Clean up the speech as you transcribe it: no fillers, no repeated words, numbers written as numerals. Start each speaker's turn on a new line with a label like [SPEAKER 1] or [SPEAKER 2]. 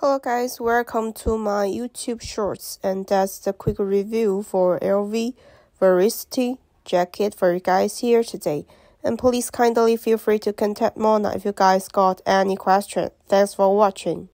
[SPEAKER 1] Hello guys, welcome to my YouTube shorts, and that's the quick review for LV Varsity jacket for you guys here today. And please kindly feel free to contact Mona if you guys got any question. Thanks for watching.